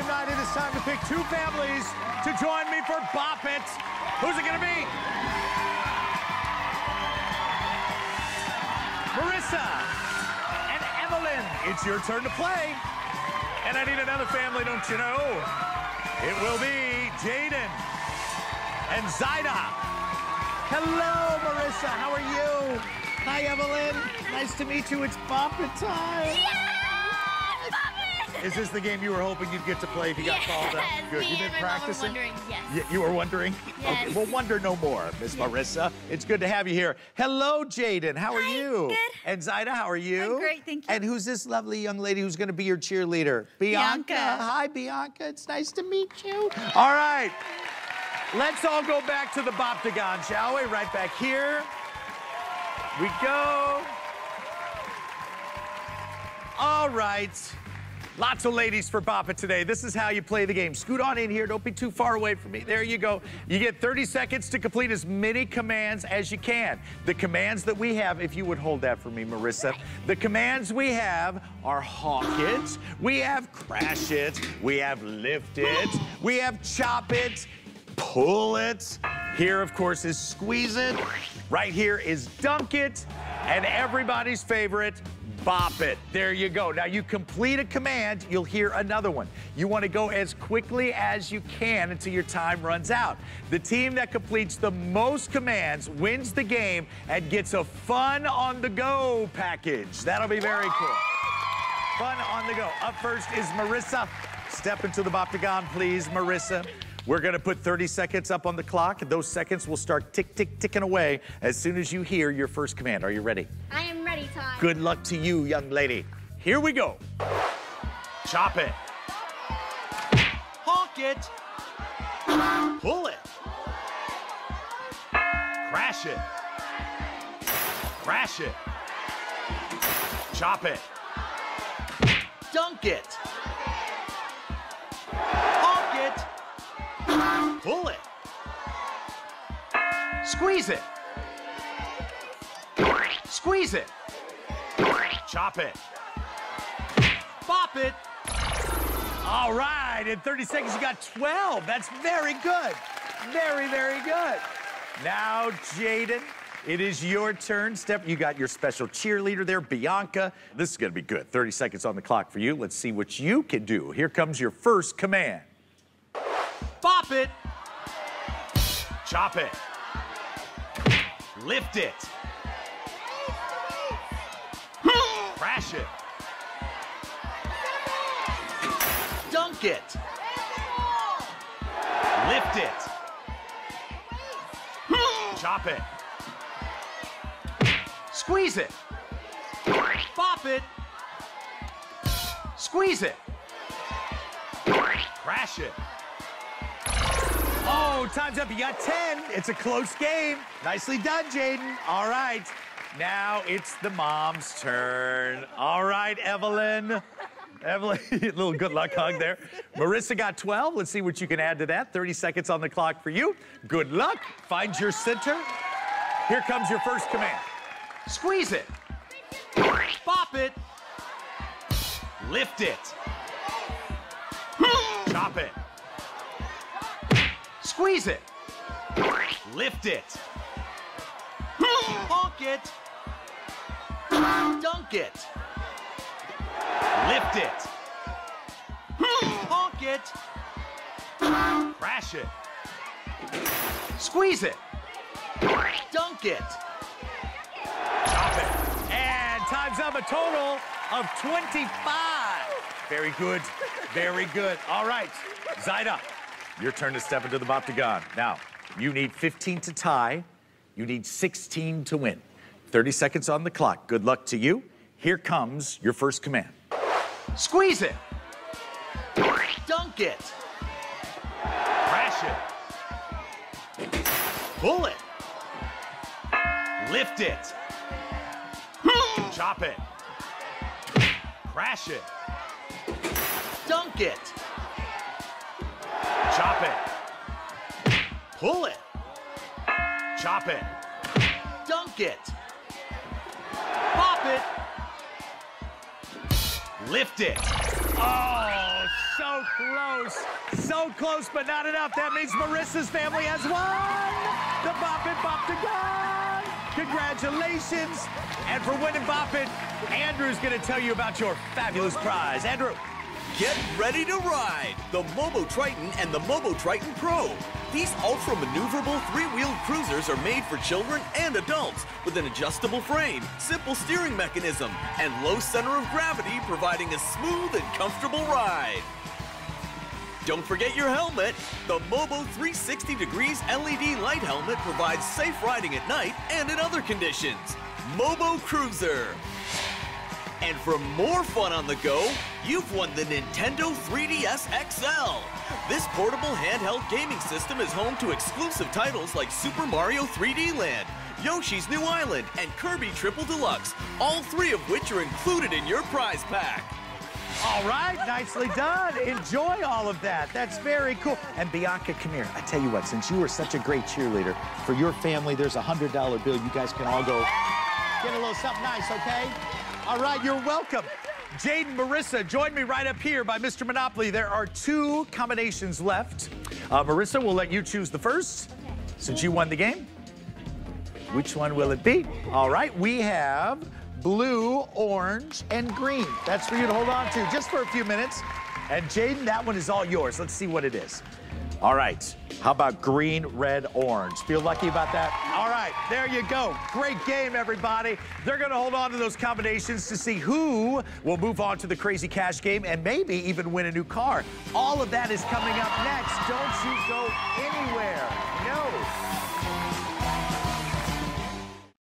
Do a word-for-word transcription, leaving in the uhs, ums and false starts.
United, it's time to pick two families to join me for Bop It. Who's it gonna be? Marissa and Evelyn, it's your turn to play. And I need another family, don't you know? It will be Jaden and Zaida. Hello, Marissa, how are you? Hi, Evelyn. Nice to meet you. It's Bop It time. Yeah! Bop It! Is this the game you were hoping you'd get to play if you got yes, called up? Good. me You've been and my mom were practicing? wondering, yes. Y you were wondering? Yes. Okay, well, wonder no more, Miss Yes. Marissa. It's good to have you here. Hello, Jaden. How are Hi, you? good. And Zaida, how are you? I'm great, thank you. And who's this lovely young lady who's going to be your cheerleader? Bianca. Bianca. Hi, Bianca. It's nice to meet you. All right. Let's all go back to the Boptagon, shall we? Right back here. We go. All right. Lots of ladies for Bop It today. This is how you play the game. Scoot on in here. Don't be too far away from me. There you go. You get thirty seconds to complete as many commands as you can. The commands that we have, if you would hold that for me, Marissa. The commands we have are hawk it, we have crash it, we have lift it, we have chop it, pull it. Here, of course, is squeeze it. Right here is dunk it. And everybody's favorite, Bop It. There you go. Now you complete a command, you'll hear another one. You want to go as quickly as you can until your time runs out. The team that completes the most commands wins the game and gets a fun on the go package. That'll be very cool. Fun on the go. Up first is Marissa. Step into the Boptagon, please, Marissa. We're gonna put thirty seconds up on the clock, and those seconds will start tick, tick, ticking away as soon as you hear your first command. Are you ready? I am ready, Todd. Good luck to you, young lady. Here we go. Chop it. Honk it. Pull it. Crash it. Crash it. Chop it. Dunk it. Honk it. Pull it. Squeeze it. Squeeze it. Chop it. Bop it. All right, in thirty seconds you got twelve. That's very good. Very, very good. Now, Jaden, it is your turn. Step, you got your special cheerleader there, Bianca. This is gonna be good. thirty seconds on the clock for you. Let's see what you can do. Here comes your first command. Bop it. Chop it. Lift it. Crash it. Dunk it. Lift it. Chop it. Squeeze it. Bop it. Squeeze it. Crash it. Oh, time's up. You got ten. It's a close game. Nicely done, Jaden. All right. Now it's the mom's turn. All right, Evelyn. Evelyn, a little good luck hug there. Marissa got twelve. Let's see what you can add to that. thirty seconds on the clock for you. Good luck. Find your center. Here comes your first command. Squeeze it. Bop it. Lift it. Chop it. Squeeze it. Lift it. Honk it. Dunk it. Lift it. Honk it. Crash it. Squeeze it. Dunk it. Chop it. And time's up, a total of twenty-five. Very good. Very good. All right. Zaida, your turn to step into the Boptagon. Now, you need fifteen to tie. You need sixteen to win. thirty seconds on the clock. Good luck to you. Here comes your first command. Squeeze it. Dunk it. Crash it. Pull it. Lift it. Chop it. Crash it. Dunk it. Chop it. Pull it. Chop it. Dunk it. Pop it. Lift it. Oh, so close. close. So close, but not enough. That means Marissa's family has won the Bop It Bop to God. Congratulations. And for winning Bop It, Andrew's going to tell you about your fabulous prize. Andrew. Get ready to ride the Mobo Triton and the Mobo Triton Pro. These ultra-maneuverable three-wheeled cruisers are made for children and adults with an adjustable frame, simple steering mechanism, and low center of gravity, providing a smooth and comfortable ride. Don't forget your helmet. The Mobo three sixty degrees L E D light helmet provides safe riding at night and in other conditions. Mobo Cruiser. And for more fun on the go, you've won the Nintendo three D S X L. This portable handheld gaming system is home to exclusive titles like Super Mario three D Land, Yoshi's New Island, and Kirby Triple Deluxe, all three of which are included in your prize pack. All right, nicely done. Enjoy all of that. That's very cool. And Bianca, come here. I tell you what, since you were such a great cheerleader, for your family, there's a one hundred dollar bill. You guys can all go get a little something nice, okay? All right, you're welcome. Jade and Marissa, join me right up here by Mister Monopoly. There are two combinations left. Uh, Marissa, we'll let you choose the first, okay, since you won the game. Which one will it be? All right, we have blue, orange, and green. That's for you to hold on to just for a few minutes. And Jaden, that one is all yours. Let's see what it is. All right, how about green, red, orange? Feel lucky about that? All right, there you go. Great game, everybody. They're gonna hold on to those combinations to see who will move on to the Crazy Cash game and maybe even win a new car. All of that is coming up next. Don't you go anywhere.